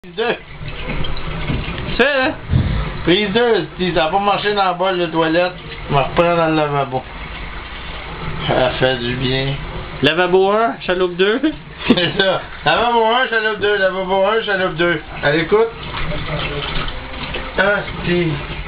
Prise 2. C'est là? Prise 2, si ça va pas marcher dans le bol de toilette, je vais reprendre dans le lavabo. Ça fait du bien. Lavabo 1, chaloupe 2. C'est ça. Lavabo 1, chaloupe 2, lavabo 1, chaloupe 2. À l'écoute. Ah, si.